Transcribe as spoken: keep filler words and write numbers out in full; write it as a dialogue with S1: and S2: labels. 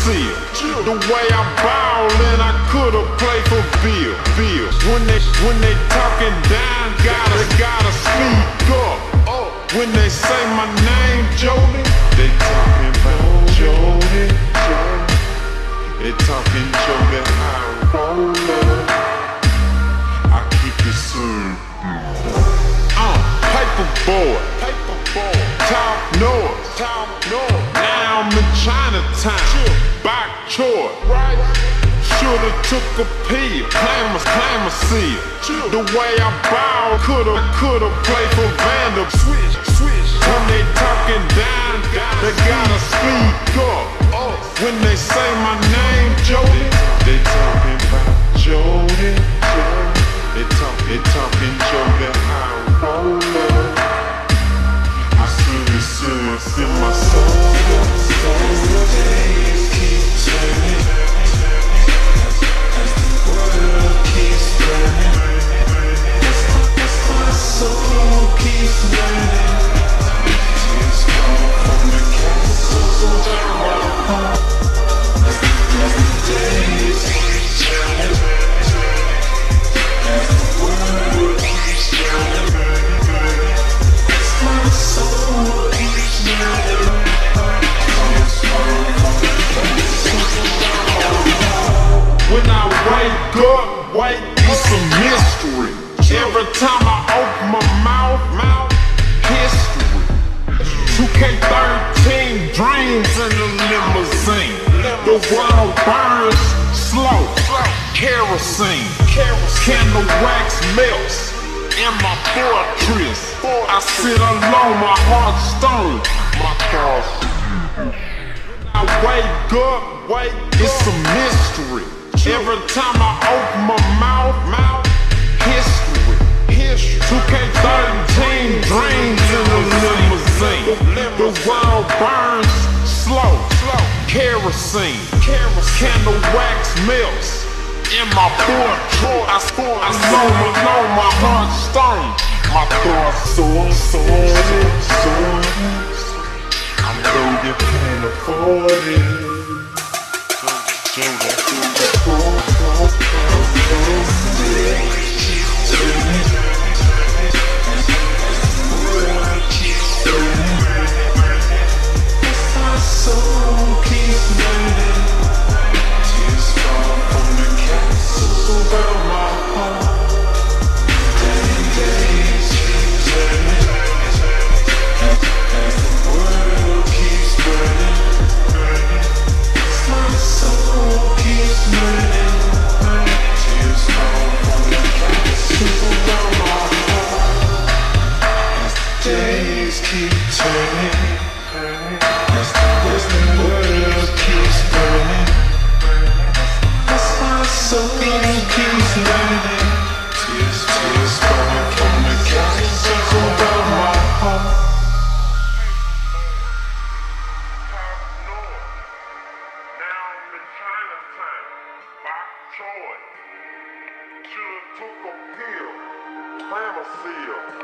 S1: seal. The way I ballin', I could've played for Bill. Bill. When they when they talking down, gotta gotta speak up. When they say my name, Jody, they talking about Jody. They talking Jody. I roll up. I keep it simple. Uh, paper boy, paper boy, top north, top north. Now I'm in Chinatown, back chore, right? Should've took a pill, claim a, claim a seal. The way I ball, could've, could've played for Vandal. Switch, switch. When they talking down, they gotta speak up. When they say my name, Jody, they talking about Jody. They talk, they talking Jody. I roll up. I see it, see it in my soul. The days keep turning as the world keeps turning. As my soul keeps learning. Tears come from the castles down. As the, as the days keep turning. As the world keeps turning. As my soul keeps learning. When I wake up, wake, it's a mystery. Every time I open my mouth, mouth, history. two K thirteen dreams in the limousine. The world burns slow, kerosene. Candle wax melts in my fortress. I sit alone, my heart stone, my thoughts. I wake up, wake, it's a mystery. Every time I open my mouth, mouth, history, history. two K thirteen dreams in the limousine. The world burns slow, slow, kerosene. Candle wax melts in my fortress. I, I know my, know my heart stone, my thoughts soar, soar, soar. I know you can't afford it. My soul keeps learning. Tears fall from the castles around my heart. Days keep turning. As the world keeps burning. My soul keeps learning. Tears fall from the castles around my heart. As the days keep turning. As the, as the world keeps burning. As my soul keeps learning. Tears, tears falling from the castles around my heart. Now I'm in Chinatown, back chore. Should've took a pill, clam a seal.